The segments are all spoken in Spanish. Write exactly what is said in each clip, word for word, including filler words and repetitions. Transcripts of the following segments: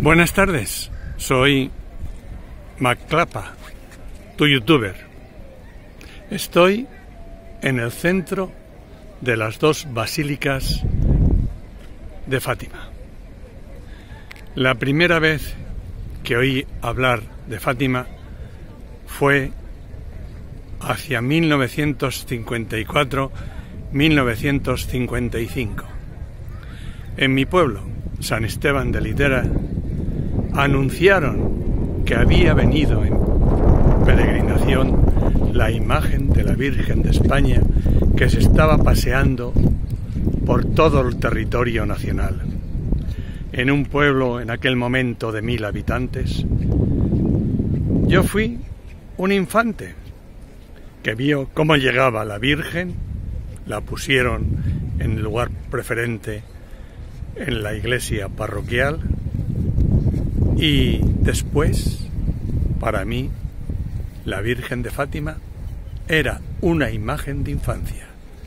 Buenas tardes, soy Maclapa, tu youtuber. Estoy en el centro de las dos basílicas de Fátima. La primera vez que oí hablar de Fátima fue hacia mil novecientos cincuenta y cuatro a mil novecientos cincuenta y cinco. En mi pueblo, San Esteban de Litera, anunciaron que había venido en peregrinación la imagen de la Virgen de España que se estaba paseando por todo el territorio nacional. En un pueblo en aquel momento de mil habitantes, yo fui un infante que vio cómo llegaba la Virgen, la pusieron en el lugar preferente en la iglesia parroquial y después, para mí, la Virgen de Fátima era una imagen de infancia,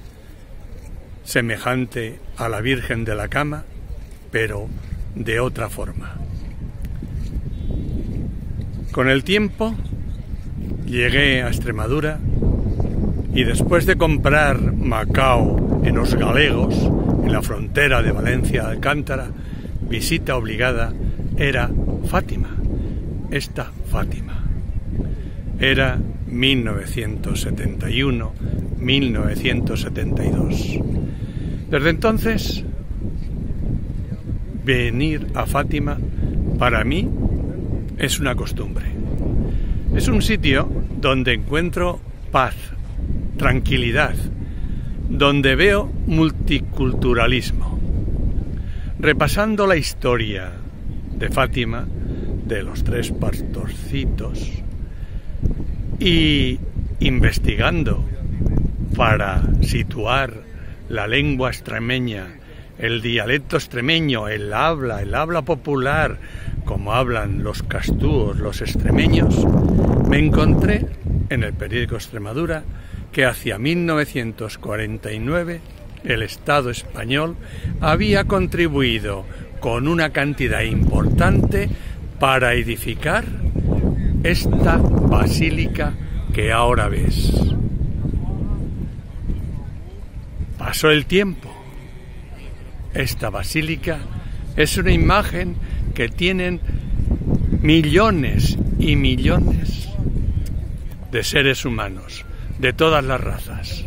semejante a la Virgen de la Cama, pero de otra forma. Con el tiempo llegué a Extremadura y después de comprar Macao en Os Galegos, en la frontera de Valencia-Alcántara, visita obligada era Fátima, esta Fátima. Era mil novecientos setenta y uno a mil novecientos setenta y dos. Desde entonces, venir a Fátima para mí es una costumbre. Es un sitio donde encuentro paz, tranquilidad, donde veo multiculturalismo. Repasando la historia de Fátima, de los tres pastorcitos, y investigando para situar la lengua extremeña, el dialecto extremeño, el habla, el habla popular, como hablan los castúos, los extremeños, me encontré en el periódico Extremadura que hacia mil novecientos cuarenta y nueve el Estado español había contribuido con una cantidad importante para edificar esta basílica que ahora ves. Pasó el tiempo. Esta basílica es una imagen que tienen millones y millones de seres humanos, de todas las razas.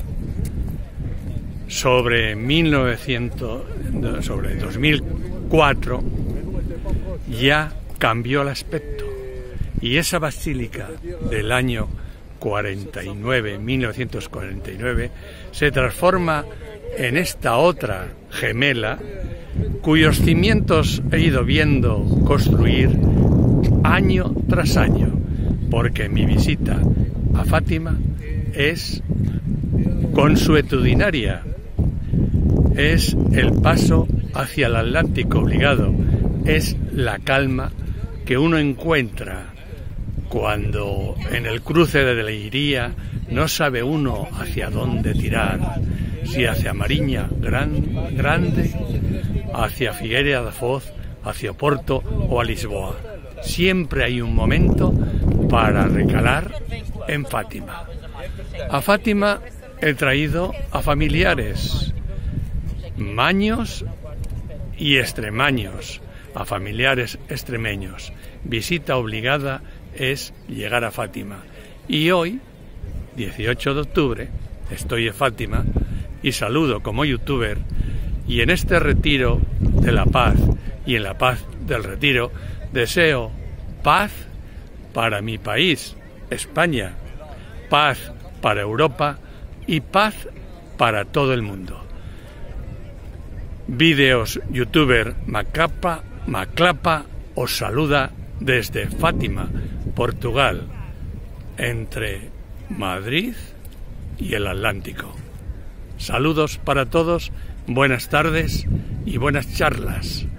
Sobre mil novecientos, sobre dos mil cuatro ya cambió el aspecto y esa basílica del año cuarenta y nueve, mil novecientos cuarenta y nueve, se transforma en esta otra gemela cuyos cimientos he ido viendo construir año tras año, porque mi visita a Fátima es consuetudinaria, es el paso hacia el Atlántico obligado, es la calma que uno encuentra cuando en el cruce de Leiría no sabe uno hacia dónde tirar, si hacia Mariña gran, Grande, hacia Figueira da Foz, hacia Oporto o a Lisboa. Siempre hay un momento para recalar en Fátima. A Fátima he traído a familiares, maños y extremaños, a familiares extremeños. Visita obligada es llegar a Fátima. Y hoy, dieciocho de octubre, estoy en Fátima y saludo como youtuber, y en este retiro de la paz y en la paz del retiro deseo paz para mi país, España, paz para Europa y paz para todo el mundo. Vídeos youtuber Maclapa, Maclapa os saluda desde Fátima, Portugal, entre Madrid y el Atlántico. Saludos para todos, buenas tardes y buenas charlas.